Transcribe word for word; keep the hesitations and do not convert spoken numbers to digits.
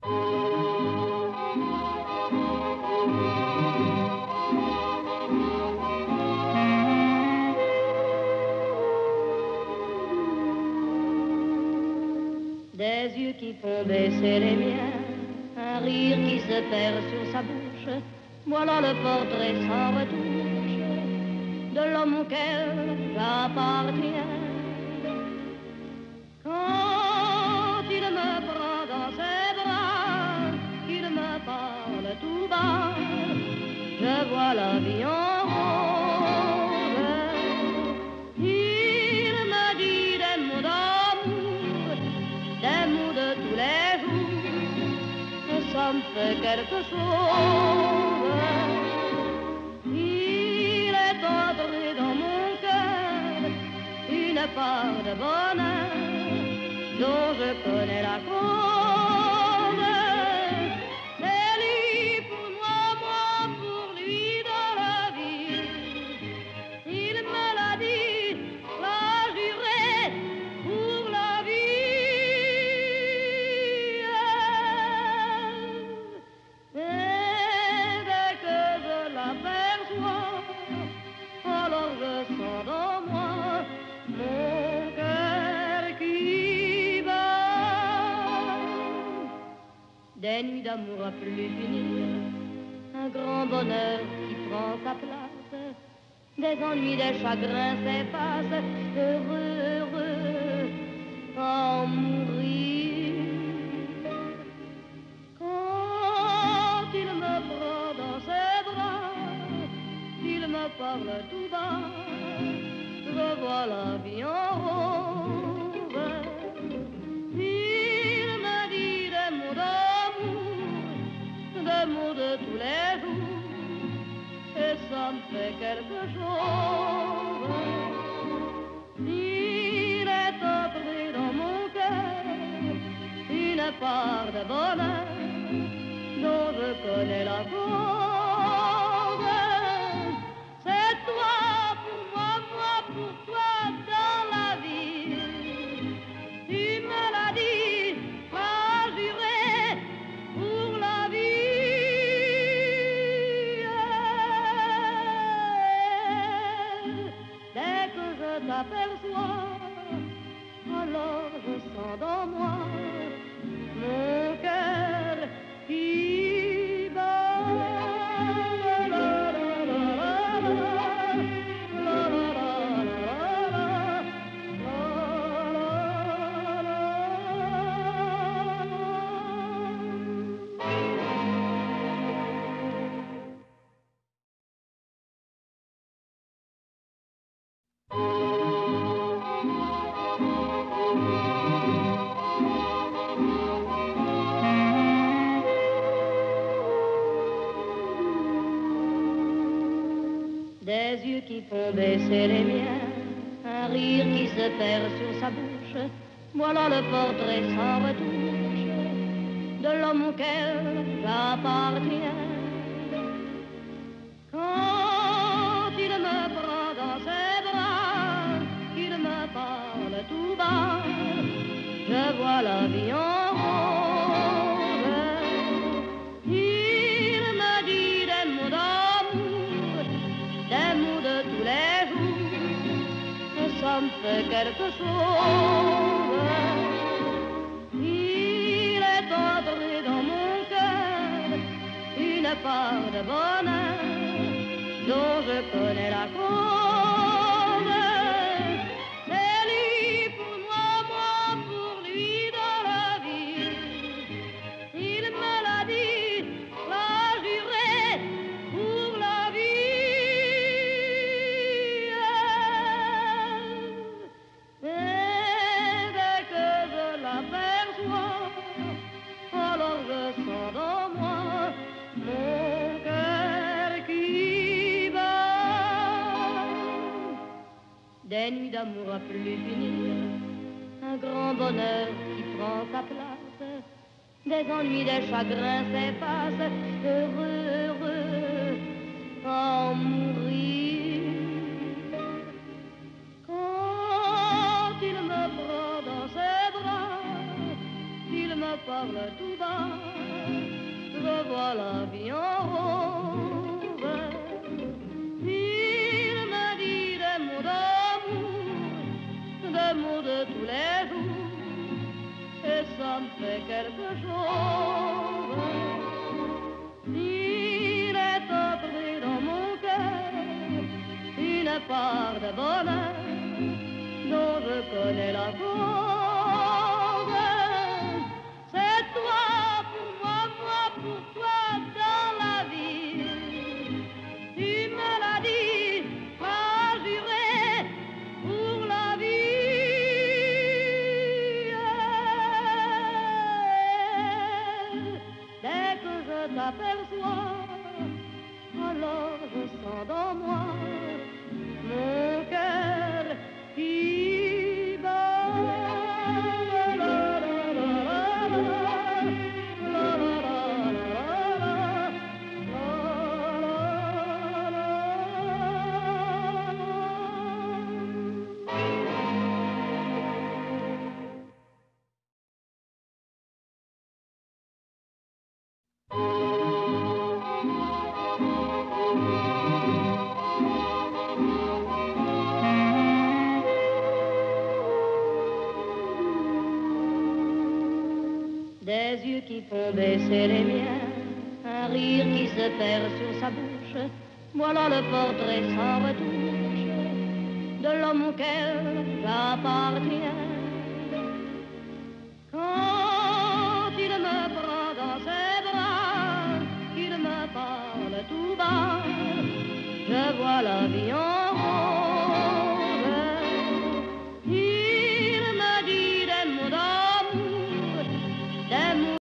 Des yeux qui font baisser les miens, un rire qui se perd sur sa bouche, voilà le portrait sans retouche de l'homme auquel j'appartiens. Quand il me prend dans ses bras, qu'il me parle tout bas, je vois la vie en rose. Il me dit des mots d'amour, des mots de tous les jours, et ça me fait quelque chose. Il est entré dans mon cœur une part de bonheur dont je connais la cause. C'est lui pour moi, moi pour lui dans la vie. Il me l'a dit, l'a juré pour la vie. Et dès que je l'aperçois, alors je sens dans moi mon cœur qui bat. Des nuits d'amour à plus finir, un grand bonheur qui prend sa place, des ennuis, des chagrins s'effacent, heureux, heureux, à en mourir. Quand il me prend dans ses bras, il me parle tout bas, je vois la vie en rose. Il me dit des mots d'amour, des mots de tous les jours, et ça me fait quelque chose. Il est entré dans mon cœur une part de bonheur dont je connais la cause. C'est toi pour moi, moi pour toi dans la vie. Tu me l'as dit, m'as juré pour la vie. Dès que je t'aperçois, alors je sens dans moi mon cœur qui bat. La, la, la, la, la, la, la, des yeux qui font baisser les miens, un rire qui se perd sur sa bouche, voilà le portrait sans retouche de l'homme auquel j'appartiens. Quand il me prend dans ses bras, qu'il me parle tout bas, je vois la vie en rose. Il me dit des mots d'amour, des mots de tous les jours, et ça me fait quelque chose. Il est entré dans mon cœur une part de bonheur dont je connais la cause. C'est lui pour moi, moi pour lui dans la vie. Il me l'a dit, l'a juré pour la vie. Et dès que je l'aperçois, alors je sens dans moi mon cœur qui bat. Des nuits d'amour à plus finir, un grand bonheur qui prend sa place, des ennuis, des chagrins s'effacent, heureux, heureux, à en mourir. Quand il me prend dans ses bras, il me parle tout bas, je vois la vie en rose. Il me dit des mots d'amour, des mots de tous les jours, et ça me fait quelque chose. Il est entré dans mon cœur une part de bonheur dont je connais la cause. C'est toi pour moi, moi pour toi dans la vie. Tu me l'as dit, m'as juré pour la vie. Dès que je t'aperçois, alors je sens dans moi mon cœur qui bat. La, la, la, la, la, la, des yeux qui font baisser les miens, un rire qui se perd sur sa bouche, voilà le portrait sans retouche de l'homme auquel j'appartiens. Quand il me prend dans ses bras, qu'il me parle tout bas, je vois la vie en